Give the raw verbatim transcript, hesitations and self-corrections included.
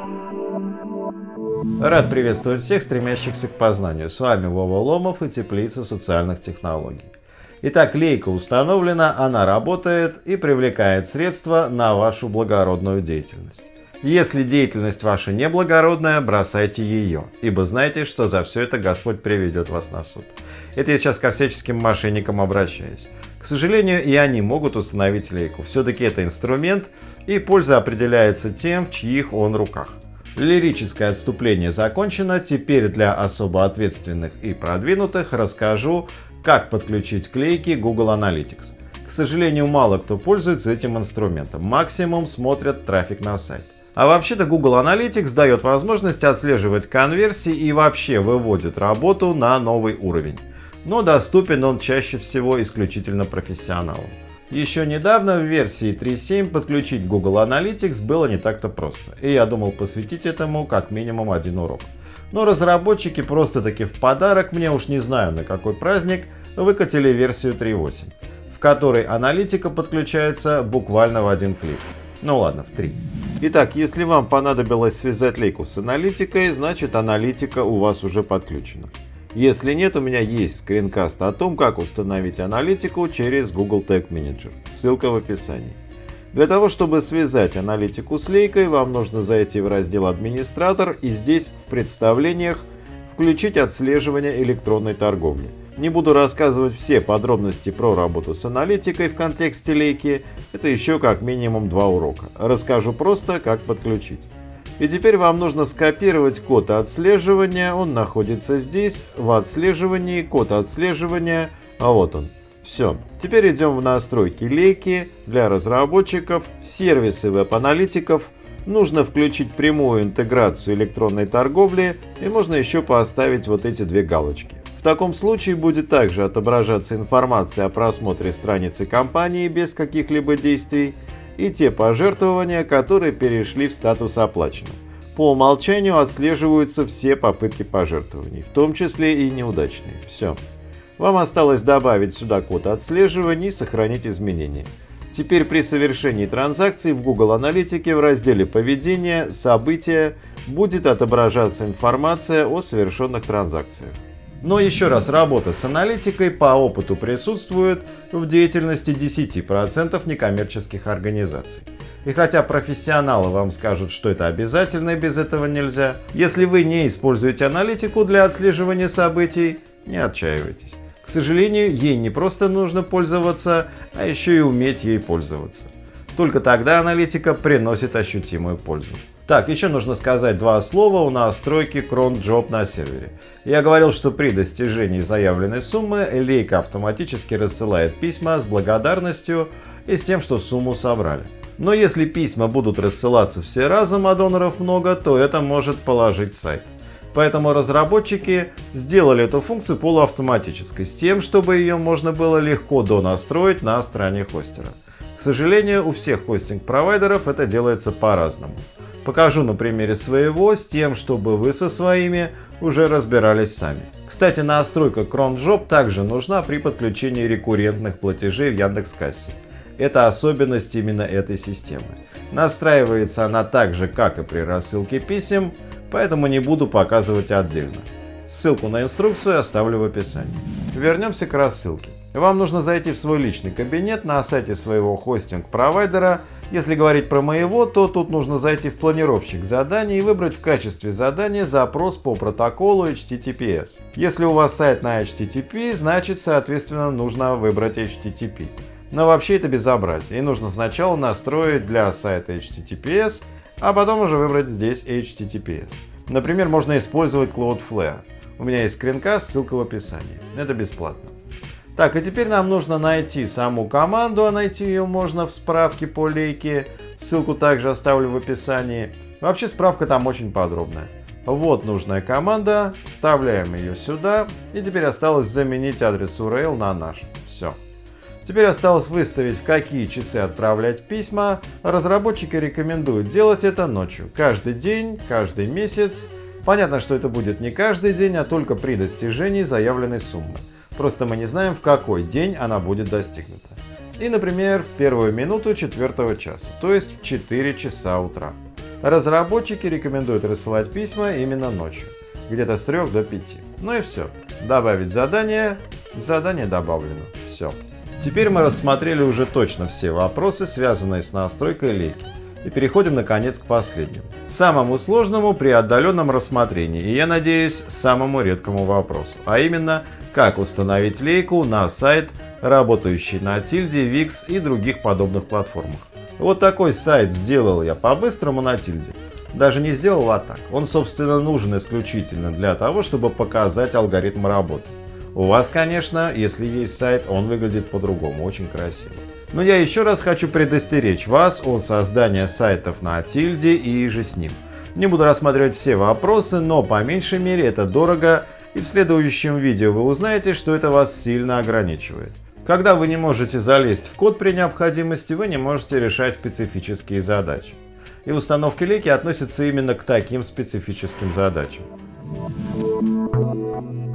Рад приветствовать всех, стремящихся к познанию. С вами Вова Ломов и Теплица социальных технологий. Итак, лейка установлена, она работает и привлекает средства на вашу благородную деятельность. Если деятельность ваша неблагородная, бросайте ее, ибо знайте, что за все это Господь приведет вас на суд. Это я сейчас ко всяческим мошенникам обращаюсь. К сожалению, и они могут установить лейку. Все-таки это инструмент, и польза определяется тем, в чьих он руках. Лирическое отступление закончено, теперь для особо ответственных и продвинутых расскажу, как подключить к лейке Google Analytics. К сожалению, мало кто пользуется этим инструментом, максимум смотрят трафик на сайт. А вообще-то Google Analytics дает возможность отслеживать конверсии и вообще выводит работу на новый уровень. Но доступен он чаще всего исключительно профессионалам. Еще недавно в версии три точка семь подключить Google Analytics было не так-то просто, и я думал посвятить этому как минимум один урок. Но разработчики просто-таки в подарок, мне уж не знаю на какой праздник, выкатили версию три точка восемь, в которой аналитика подключается буквально в один клик. Ну ладно, в три. Итак, если вам понадобилось связать лейку с аналитикой, значит аналитика у вас уже подключена. Если нет, у меня есть скринкаст о том, как установить аналитику через Google Tag Manager. Ссылка в описании. Для того, чтобы связать аналитику с лейкой, вам нужно зайти в раздел «Администратор» и здесь в представлениях включить отслеживание электронной торговли. Не буду рассказывать все подробности про работу с аналитикой в контексте лейки, это еще как минимум два урока. Расскажу просто, как подключить. И теперь вам нужно скопировать код отслеживания, он находится здесь, в отслеживании, код отслеживания, а вот он. Все, теперь идем в настройки лейки для разработчиков, сервисы веб-аналитиков, нужно включить прямую интеграцию электронной торговли и можно еще поставить вот эти две галочки. В таком случае будет также отображаться информация о просмотре страницы компании без каких-либо действий, и те пожертвования, которые перешли в статус оплачено. По умолчанию отслеживаются все попытки пожертвований, в том числе и неудачные. Все. Вам осталось добавить сюда код отслеживания и сохранить изменения. Теперь при совершении транзакций в Google Аналитике в разделе «Поведение», «События» будет отображаться информация о совершенных транзакциях. Но еще раз, работа с аналитикой по опыту присутствует в деятельности десяти процентов некоммерческих организаций. И хотя профессионалы вам скажут, что это обязательно и без этого нельзя, если вы не используете аналитику для отслеживания событий, не отчаивайтесь. К сожалению, ей не просто нужно пользоваться, а еще и уметь ей пользоваться. Только тогда аналитика приносит ощутимую пользу. Так, еще нужно сказать два слова о настройке Cron Job на сервере. Я говорил, что при достижении заявленной суммы лейка автоматически рассылает письма с благодарностью и с тем, что сумму собрали. Но если письма будут рассылаться все разом, а доноров много, то это может положить сайт. Поэтому разработчики сделали эту функцию полуавтоматической, с тем, чтобы ее можно было легко донастроить на стороне хостера. К сожалению, у всех хостинг-провайдеров это делается по-разному. Покажу на примере своего, с тем, чтобы вы со своими уже разбирались сами. Кстати, настройка Cron Job также нужна при подключении рекуррентных платежей в Яндекс.Кассе. Это особенность именно этой системы. Настраивается она так же, как и при рассылке писем, поэтому не буду показывать отдельно. Ссылку на инструкцию оставлю в описании. Вернемся к рассылке. Вам нужно зайти в свой личный кабинет на сайте своего хостинг-провайдера. Если говорить про моего, то тут нужно зайти в планировщик заданий и выбрать в качестве задания запрос по протоколу эйч ти ти пи эс. Если у вас сайт на эйч ти ти пи, значит, соответственно, нужно выбрать эйч ти ти пи. Но вообще это безобразие, и нужно сначала настроить для сайта эйч ти ти пи эс, а потом уже выбрать здесь эйч ти ти пи эс. Например, можно использовать Cloudflare. У меня есть скринкаст, ссылка в описании. Это бесплатно. Так, и теперь нам нужно найти саму команду, а найти ее можно в справке по лейке. Ссылку также оставлю в описании. Вообще справка там очень подробная. Вот нужная команда, вставляем ее сюда, и теперь осталось заменить адрес ю ар эл на наш. Все. Теперь осталось выставить, в какие часы отправлять письма. Разработчики рекомендуют делать это ночью. Каждый день, каждый месяц. Понятно, что это будет не каждый день, а только при достижении заявленной суммы. Просто мы не знаем, в какой день она будет достигнута. И, например, в первую минуту четвертого часа, то есть в четыре часа утра. Разработчики рекомендуют рассылать письма именно ночью, где-то с трёх до пяти. Ну и все. Добавить задание. Задание добавлено. Все. Теперь мы рассмотрели уже точно все вопросы, связанные с настройкой лейки. И переходим наконец к последнему. Самому сложному при отдаленном рассмотрении. И я надеюсь, самому редкому вопросу. А именно, как установить лейку на сайт, работающий на Тильде, Викс и других подобных платформах. Вот такой сайт сделал я по-быстрому на Тильде. Даже не сделал а так. Он, собственно, нужен исключительно для того, чтобы показать алгоритм работы. У вас, конечно, если есть сайт, он выглядит по-другому, очень красиво. Но я еще раз хочу предостеречь вас от создания сайтов на Тильде и же с ним. Не буду рассматривать все вопросы, но по меньшей мере это дорого, и в следующем видео вы узнаете, что это вас сильно ограничивает. Когда вы не можете залезть в код при необходимости, вы не можете решать специфические задачи. И установки лейки относятся именно к таким специфическим задачам.